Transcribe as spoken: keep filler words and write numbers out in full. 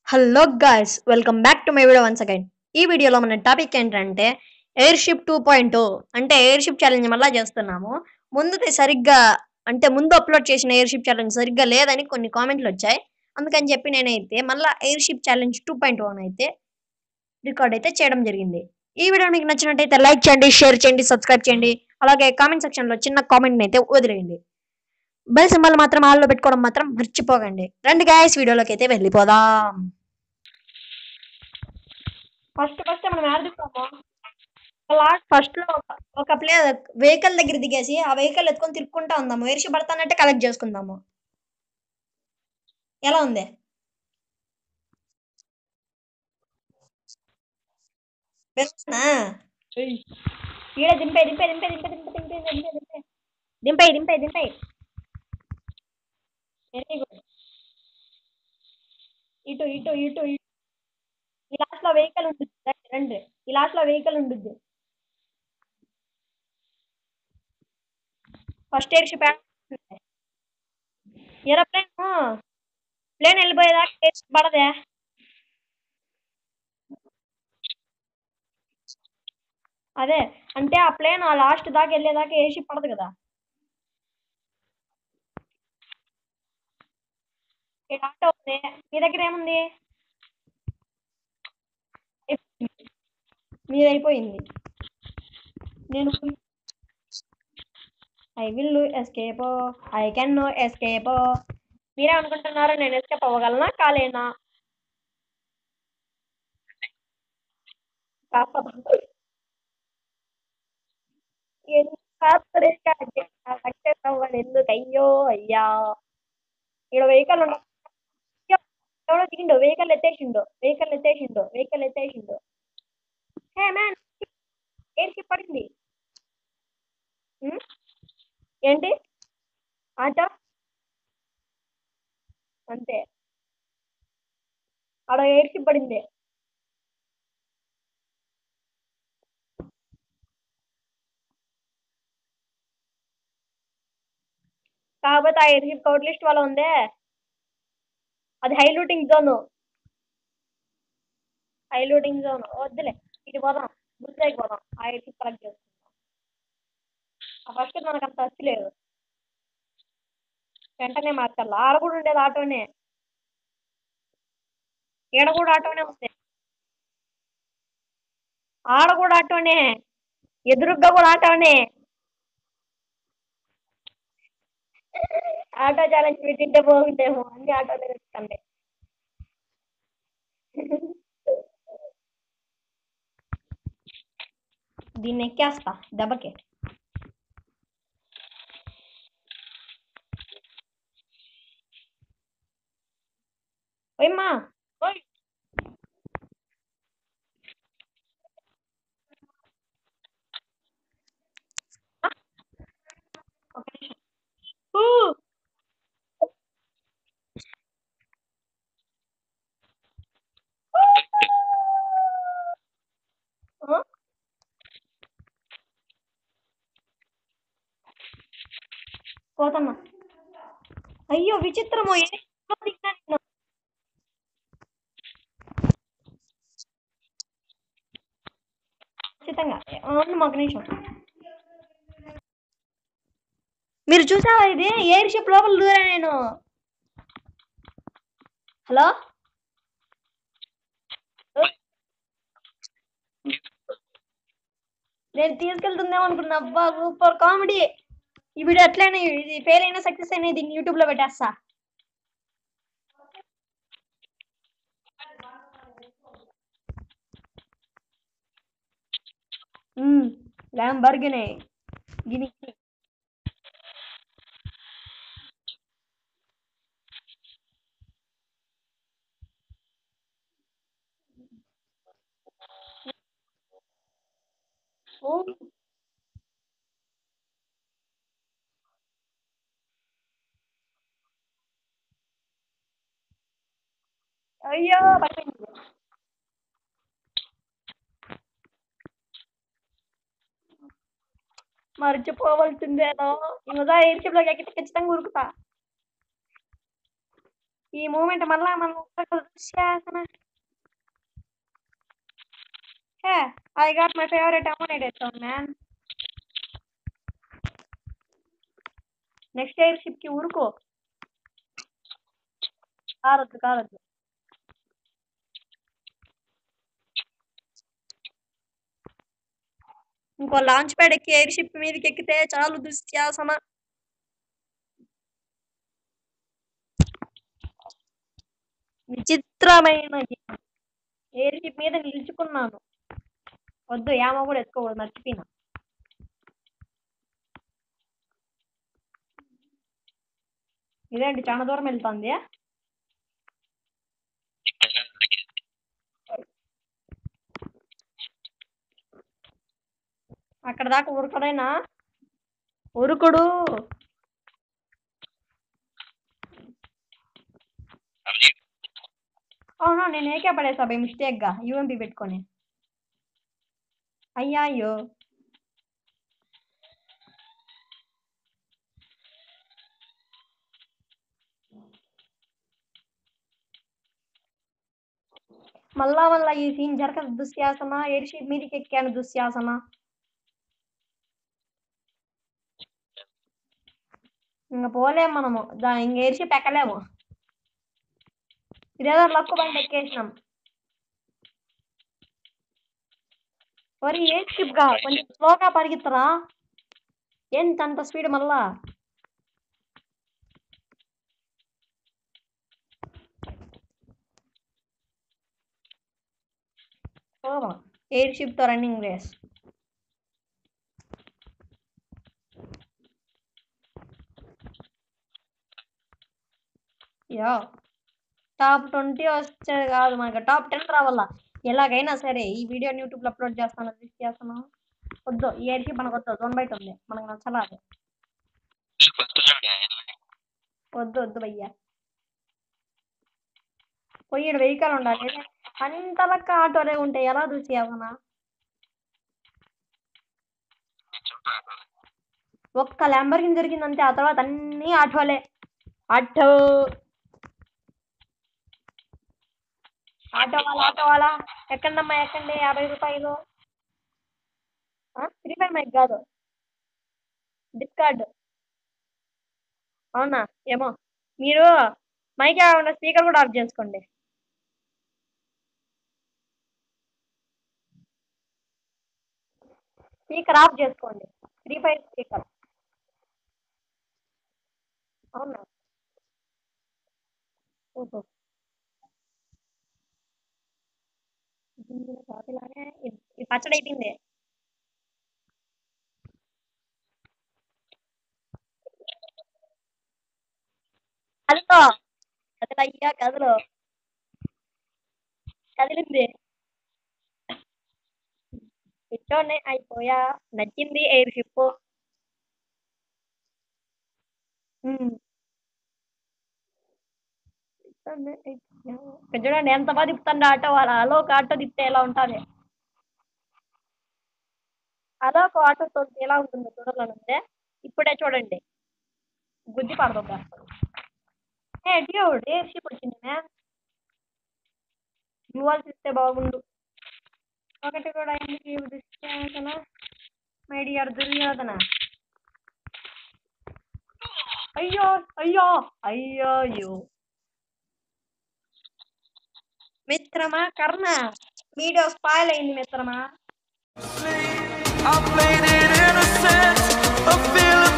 Hello guys welcome back to my video once again. ఈ వీడియోలో మన టాపిక్ ఏంటంటే ఎయిర్షిప్ టూ పాయింట్ అంటే ఎయిర్షిప్ ఛాలెంజ్ మళ్ళా చేస్తున్నాము. ముందుది సరిగ్గా అంటే ముందు అప్లోడ్ చేసిన ఎయిర్షిప్ ఛాలెంజ్ సరిగ్గా లేదని కొన్ని కామెంట్లు వచ్చాయి. అందుకని చెప్పి నేనైతే మళ్ళీ airship challenge two point one అయితే రికార్డ్ అయితే చేయడం జరిగింది. ఈ వీడియో మీకు నచ్చినట్టయితే లైక్ చేయండి, షేర్ చేయండి, సబ్స్క్రైబ్ చేయండి. అలాగే కామెంట్ సెక్షన్లో చిన్న కామెంట్ అయితే వదిలేయండి. బెల్ సింబల్ మాత్రం ఆల్లో పెట్టుకోవడం మాత్రం మర్చిపోకండి. రండి గాయస్, వీడియోలోకి అయితే వెళ్ళిపోదాం. ఫస్ట్ ఫస్ట్ మనం ఆడుతాము. లాస్ట్ ఫస్ట్ లో ఒక ప్లే వెహికల్ దగ్గర దిగేసి ఆ వెహికల్ ఎత్తుకొని తిరుక్కుంటా ఉందాము. ఎరిసి పడతానంటే కలెక్ట్ చేసుకుందాము. ఎలా ఉంది? వెళ్తున్నా ఈడ దింపే దింపే దింపే దింపే దింపే దింపే దింపే దింపే దింపే దింపే దింపే వెరీ గుడ్. ఇటు ఇటు ఇటు ఇటు ఈ లాస్ట్ లో వెహికల్ ఉంటుంది. రండి రండి, ఈ లాస్ట్ లో వెహికల్ ఉంటుంది. ఫస్ట్ ఎయిర్షిప్ ఏరోప్లేన్ ప్లేన్ వెళ్ళిపోయేదాకా ఎయిర్షిప్ పడదే. అదే అంటే ఆ ప్లేన్ ఆ లాస్ట్ దాకా వెళ్ళేదాకా ఎయిర్షిప్ పడదు కదా. ఈ ఆటో ఉంది, మీ దగ్గర ఏముంది? మీదైపోయింది. నేను I will escape, I can escape. మీరే అనుకుంటున్నారా నేను ఎస్కేప్ అవ్వగలనా కాలేనా? సక్సెస్ అవ్వాలి ఎందుకు? అయ్యో అయ్యా, ఇక్కడ వెహికల్ ఉండ ఎవడో దిగిండు, వెహికల్ ఎత్తేసిండు వెహికల్ ఎత్తేసిండు వెహికల్ ఎత్తేసిండు. హే మ్యాన్, ఎయిర్షిప్ పడింది. ఉమ్, ఏంటి ఆటో? అంతే, ఆడ ఎయిర్షిప్ పడింది. కాకపోతే ఆ ఎయిర్షిప్ కౌట్ లిస్ట్ వల్ల ఉందే, అది high looting zone. High looting zone వద్దులే, ఇటు పోదాం, గుర్తు పోదాం. ఆ ఎయిర్షిప్ కలెక్ట్ చేసుకుందాం. ఆ ఫస్ట్ మనకు అంత వచ్చి లేదు, వెంటనే మార్చాలి. ఆడ కూడా ఉండేది ఆటోనే, ఈడ కూడా ఆటోనే ఉంది. ఆడ కూడా ఆటోనే, ఎదురుగ్గా కూడా ఆటోనే. ఆటో ఛాలెంజ్ పెట్టింటే బాగుంటేమో, అన్ని ఆటోలే తెచ్చుకోండి. దీన్ని ఎక్కేస్తా దెబ్బకి. ఓయమ్మా, ఓయ్ ఒక నిమిషం. ఊ! ఆ? పోతమ్మా. అయ్యో విచిత్రమో, ఏ దిగినా నేను. ఖచ్చితంగా అవును, మాకు నిమిషం. మీరు చూసావా ఇది? ఎయిర్ షిప్ లోపల దూరా నేను. హలో, నేను తీసుకెళ్తుందేమో అనుకున్నా. అబ్బా సూపర్ కామెడీ. ఈ వీడియో ఎట్లయినా, ఇది ఫెయిల్ అయినా సక్సెస్ అయినా దీన్ని యూట్యూబ్ లో పెట్టేస్తా. ల్యాంబర్గిని గిని. అయ్యో పట్టింది. మర్చిపోవలసిందేనో. ఇంకా ఎయిర్ షిప్ లోకి ఎక్కితే ఖచ్చితంగా ఉరుకుతా. ఈ మూమెంట్ మళ్ళా మనం దుశ్శాసన. Hey, I got my favourite animated sound man. Next airship కి ఊరుకో. కారొద్దు కారొద్దు. ఇంకో లాంచ్ ప్యాడ్ ఎక్కి ఎయిర్ షిప్ మీదకి ఎక్కితే చాలు దుశ్శాసన. విచిత్రమైన ఎయిర్ షిప్ మీద నిలుచుకున్నాను. వద్దు, యామ కూడా ఎత్తుకోకూడదు, మర్చిపోయినా. ఇదేంటి చాలా దూరం వెళ్తుంది. అక్కడ దాకా ఉరకడైనా ఉరుకుడు. అవునా, నేను ఏకే పడేసా బై మిస్టేక్ గా యూఎంపీ పెట్టుకొని. అయ్యాయ్యో. మళ్ళా మళ్ళా ఈ సీన్ జరగదు దుశ్శాసన. ఎయిర్ షిప్ మీదకి ఎక్కాను దుశ్శాసన. ఇంకా పోలేము మనము, దాని ఇంక ఎయిర్ షిప్ ఎక్కలేము. ఇదేదో లక్కు బండి ఎక్కేసినాం. మరి ఎయిర్ షిప్ గా కొంచెం స్లోగా పరిగెత్తరా. ఏంటి అంత స్పీడ్ మళ్ళా. ఎయిర్ షిప్ తో running race. Yeah, top twenty వచ్చేది కాదు మనకి, టాప్ టెన్ రావాలా. ఎలాగైనా సరే ఈ వీడియోని యూట్యూబ్ లో అప్లోడ్ చేస్తాను. చేస్తాను. వద్దు, ఈ ఎయిర్ షిప్ మనకు వద్దు, వన్ బయట ఉంది, మనకు నచ్చలా. వద్దు వద్దు భయ్యా. పోయి వెహికల్ ఉండాలి. అంతలక్క ఆటోలే ఉంటాయి, ఎలా దుశ్శాసన. ఒక్క ల్యాంబర్గిని దొరికిందంటే ఆ తర్వాత అన్ని ఆటోలే. ఆటో ఆటో వాళ్ళ ఆటో వాళ్ళ ఎక్కండమ్మా ఎక్కండి, యాభై రూపాయలు. ఫ్రీ ఫైర్ మైక్ కాదు, డిస్కార్డ్. అవునా ఏమో. మీరు మైక్ ఉన్న స్పీకర్ కూడా ఆఫ్ చేసుకోండి. స్పీకర్ ఆఫ్ చేసుకోండి, ఫ్రీ ఫైర్ స్పీకర్. అవునా, ఓహో. ఇది పచ్చడి అయిపోయింది. కదులో కదలయ్యా కదులు. కదిలింది. ఇచ్చోనే అయిపోయా. నచ్చింది ఎయిర్ షిప్. చూడండి ఎంత బాగా తిప్పుతాండి ఆటో వాళ్ళ. అలో ఒక ఆటో తిప్పితే ఎలా ఉంటుంది, అలో ఒక ఆటో తోలితే ఎలా ఉంటుందో చూడాలనుందే. ఇప్పుడే చూడండి, గుద్ది పడదు. ఏ డ్యూడ్, ఎయిర్ షిప్ వచ్చింది మ్యామ్. ఇవ్వాల్సి ఇస్తే బాగుండు. ఒకటి కూడా ఎందుకు దుశ్శాసన. My dear Duryodhana. అయ్యో అయ్యో అయ్యో. మిత్రమా కర్ణ, వీడియో స్పాయిల్ అయింది మిత్రమా.